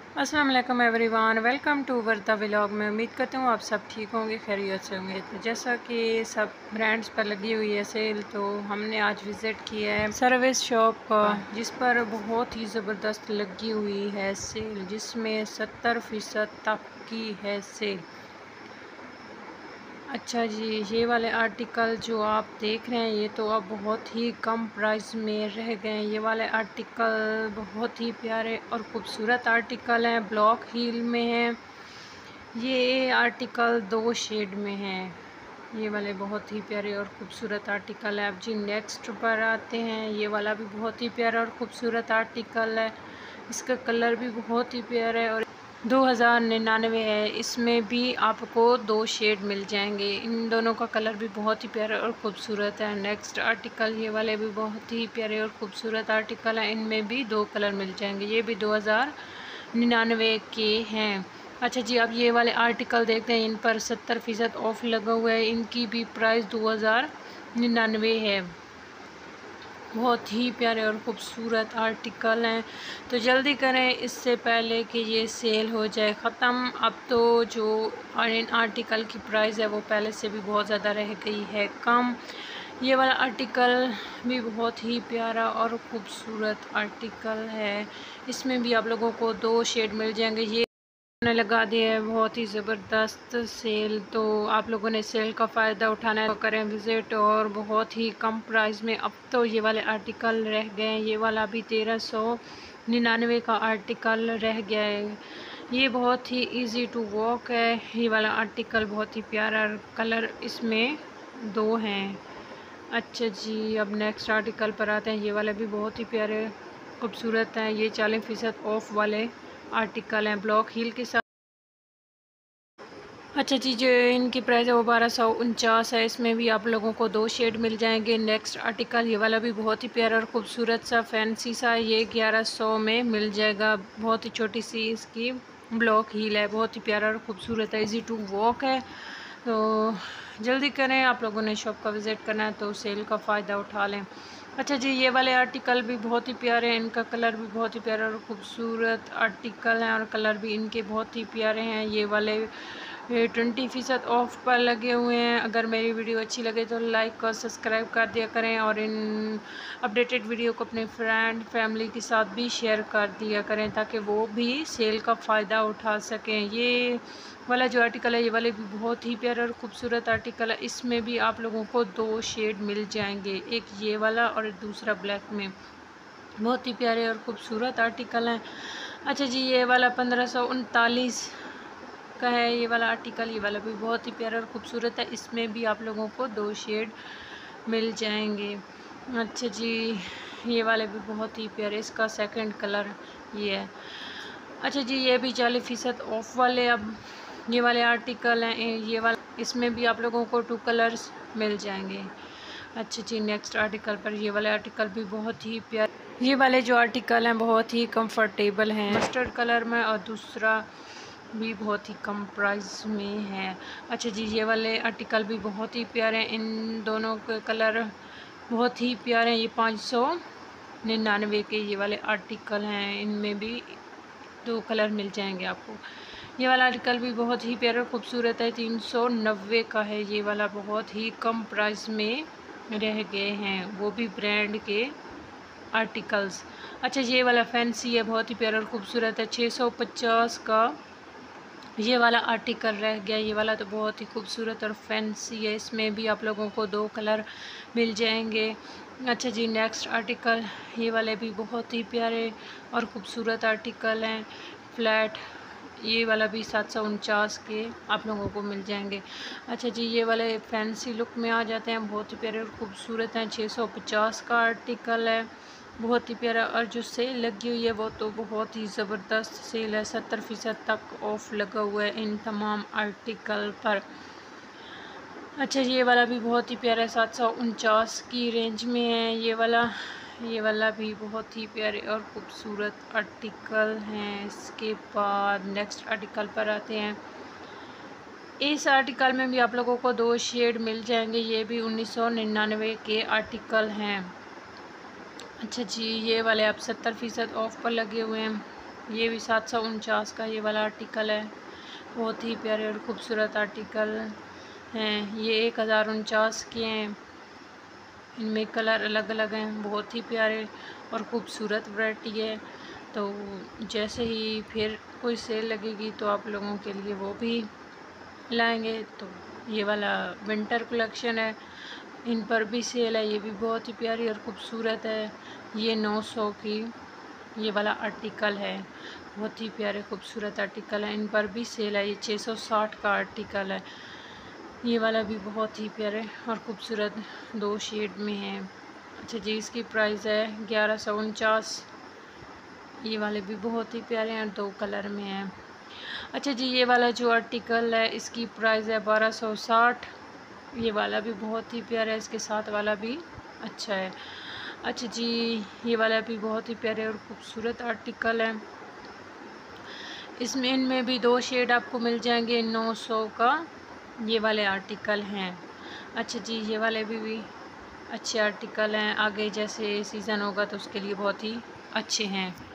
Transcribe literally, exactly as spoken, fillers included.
अस्सलाम वालेकुम everyone, welcome to Warda vlog. में उम्मीद करती हूँ आप सब ठीक होंगे, खैरियत से होंगे। तो जैसा कि सब ब्रांड्स पर लगी हुई है सेल, तो हमने आज विज़िट किया है सर्विस शॉप का, जिस पर बहुत ही ज़बरदस्त लगी हुई है सेल, जिसमें सत्तर फ़ीसद तक की है सेल। अच्छा जी, ये वाले आर्टिकल जो आप देख रहे हैं ये तो अब बहुत ही कम प्राइस में रह गए हैं। ये वाले आर्टिकल बहुत ही प्यारे और ख़ूबसूरत आर्टिकल हैं, ब्लॉक हील में हैं। ये आर्टिकल दो शेड में हैं। ये वाले बहुत ही प्यारे और ख़ूबसूरत आर्टिकल है। अब जी नेक्स्ट पर आते हैं। ये वाला भी बहुत ही प्यारा और ख़ूबसूरत आर्टिकल है। इसका कलर भी बहुत ही प्यारा है और दो हज़ार निन्यानवे है। इसमें भी आपको दो शेड मिल जाएंगे। इन दोनों का कलर भी बहुत ही प्यारा और ख़ूबसूरत है। नेक्स्ट आर्टिकल ये वाले भी बहुत ही प्यारे और ख़ूबसूरत आर्टिकल हैं। इनमें भी दो कलर मिल जाएंगे। ये भी दो हज़ार निन्यानवे के हैं। अच्छा जी, अब ये वाले आर्टिकल देखते हैं। इन पर सत्तर फ़ीसद ऑफ लगा हुआ है। इनकी भी प्राइस दो हज़ार निन्यानवे है। बहुत ही प्यारे और ख़ूबसूरत आर्टिकल हैं, तो जल्दी करें इससे पहले कि ये सेल हो जाए ख़त्म। अब तो जो इन आर्टिकल की प्राइस है वो पहले से भी बहुत ज़्यादा रह गई है कम। ये वाला आर्टिकल भी बहुत ही प्यारा और ख़ूबसूरत आर्टिकल है। इसमें भी आप लोगों को दो शेड मिल जाएंगे। ये ने लगा दिया है बहुत ही ज़बरदस्त सेल, तो आप लोगों ने सेल का फ़ायदा उठाना है तो करें विज़िट, और बहुत ही कम प्राइस में अब तो ये वाले आर्टिकल रह गए हैं। ये वाला भी तेरह सौ निन्यानवे का आर्टिकल रह गया है। ये बहुत ही इजी टू वॉक है। ये वाला आर्टिकल बहुत ही प्यारा, कलर इसमें दो हैं। अच्छा जी, अब नेक्स्ट आर्टिकल पर आते हैं। ये वाले भी बहुत ही प्यारे खूबसूरत हैं। ये चालीस फ़ीसद ऑफ वाले आर्टिकल हैं, ब्लॉक हील के साथ। अच्छा जी, जो इनकी प्राइस है वो बारह सौ उनचास है। इसमें भी आप लोगों को दो शेड मिल जाएंगे। नेक्स्ट आर्टिकल ये वाला भी बहुत ही प्यारा और ख़ूबसूरत सा फैंसी सा, ये ग्यारह सौ में मिल जाएगा। बहुत ही छोटी सी इसकी ब्लॉक हील है, बहुत ही प्यारा और ख़ूबसूरत है, इजी टू वॉक है। तो जल्दी करें, आप लोगों ने शॉप का विज़िट करना है तो सेल का फ़ायदा उठा लें। अच्छा जी, ये वाले आर्टिकल भी बहुत ही प्यारे हैं। इनका कलर भी बहुत ही प्यारा और ख़ूबसूरत आर्टिकल हैं और कलर भी इनके बहुत ही प्यारे हैं। ये वाले ट्वेंटी फ़ीसद ऑफ पर लगे हुए हैं। अगर मेरी वीडियो अच्छी लगे तो लाइक और सब्सक्राइब कर दिया करें, और इन अपडेटेड वीडियो को अपने फ्रेंड फैमिली के साथ भी शेयर कर दिया करें ताकि वो भी सेल का फ़ायदा उठा सकें। ये वाला जो आर्टिकल है ये वाले भी बहुत ही प्यारा और ख़ूबसूरत आर्टिकल है। इसमें भी आप लोगों को दो शेड मिल जाएंगे, एक ये वाला और दूसरा ब्लैक में। बहुत ही प्यारे और ख़ूबसूरत आर्टिकल हैं। अच्छा जी, ये वाला पंद्रह सौ उनतालीस का है ये वाला आर्टिकल। ये वाला भी बहुत ही प्यारा और ख़ूबसूरत है। इसमें भी आप लोगों को दो शेड मिल जाएंगे। अच्छा जी, ये वाले भी बहुत ही प्यारे, इसका सेकंड कलर ये है। अच्छा जी, ये भी चालीस फ़ीसद ऑफ वाले अब ये वाले आर्टिकल हैं। ये वाला इसमें भी आप लोगों को टू कलर्स मिल जाएंगे। अच्छा जी, नेक्स्ट आर्टिकल पर ये वाले आर्टिकल भी बहुत ही प्यारे, ये वाले जो आर्टिकल हैं बहुत ही कंफर्टेबल हैं, मस्टर्ड कलर में, और दूसरा भी बहुत ही कम प्राइस में है। अच्छा जी, ये वाले आर्टिकल भी बहुत ही प्यारे हैं। इन दोनों के कलर बहुत ही प्यारे हैं। ये पाँच सौ निन्यानवे के ये वाले आर्टिकल हैं। इनमें भी दो कलर मिल जाएंगे आपको। ये वाला आर्टिकल भी बहुत ही प्यारा और ख़ूबसूरत है, तीन सौ नब्बे का है। ये वाला बहुत ही कम प्राइस में रह गए हैं, वो भी ब्रांड के आर्टिकल्स। अच्छा, ये वाला फैंसी है, बहुत ही प्यारा और ख़ूबसूरत है, छः सौ पचास का ये वाला आर्टिकल रह गया। ये वाला तो बहुत ही खूबसूरत और फैंसी है। इसमें भी आप लोगों को दो कलर मिल जाएंगे। अच्छा जी, नेक्स्ट आर्टिकल ये वाले भी बहुत ही प्यारे और ख़ूबसूरत आर्टिकल हैं, फ्लैट। ये वाला भी सात सौ उनचास के आप लोगों को मिल जाएंगे। अच्छा जी, ये वाले फैंसी लुक में आ जाते हैं, बहुत ही प्यारे और ख़ूबसूरत हैं, छः सौ पचास का आर्टिकल है, बहुत ही प्यारा। और जो सेल लगी हुई है वो तो बहुत ही ज़बरदस्त सेल है, सत्तर फ़ीसद तक ऑफ लगा हुआ है इन तमाम आर्टिकल पर। अच्छा, ये वाला भी बहुत ही प्यारा है, सात सौ उनचास की रेंज में है। ये वाला ये वाला भी बहुत ही प्यारे और ख़ूबसूरत आर्टिकल हैं। इसके बाद नेक्स्ट आर्टिकल पर आते हैं। इस आर्टिकल में भी आप लोगों को दो शेड मिल जाएंगे। ये भी उन्नीस सौ निन्यानवे के आर्टिकल हैं। अच्छा जी, ये वाले आप सत्तर फ़ीसद ऑफ पर लगे हुए हैं। ये भी सात सौ उनचास का ये वाला आर्टिकल है। बहुत ही प्यारे और ख़ूबसूरत आर्टिकल हैं। ये एक हज़ार उनचास के हैं। इनमें कलर अलग अलग हैं। बहुत ही प्यारे और ख़ूबसूरत वैरायटी है। तो जैसे ही फिर कोई सेल लगेगी तो आप लोगों के लिए वो भी लाएंगे। तो ये वाला विंटर कलेक्शन है, इन पर भी सेल है। ये भी बहुत ही प्यारी और ख़ूबसूरत है। ये नौ सौ की ये वाला आर्टिकल है। बहुत ही प्यारे खूबसूरत आर्टिकल है, इन पर भी सेल है। ये छः सौ साठ का आर्टिकल है। ये वाला भी बहुत ही प्यारे और ख़ूबसूरत दो शेड में है। अच्छा जी, इसकी प्राइस है ग्यारह सौ उनचास। ये वाले भी बहुत ही प्यारे हैं, दो कलर में हैं। अच्छा जी, ये वाला जो आर्टिकल है इसकी प्राइस है बारह सौ साठ। ये वाला भी बहुत ही प्यारा है, इसके साथ वाला भी अच्छा है। अच्छा जी, ये वाला भी बहुत ही प्यारे और ख़ूबसूरत आर्टिकल है। इसमें इनमें भी दो शेड आपको मिल जाएंगे। नौ सौ का ये वाले आर्टिकल हैं। अच्छा जी, ये वाले भी, भी अच्छे आर्टिकल हैं। आगे जैसे सीज़न होगा तो उसके लिए बहुत ही अच्छे हैं।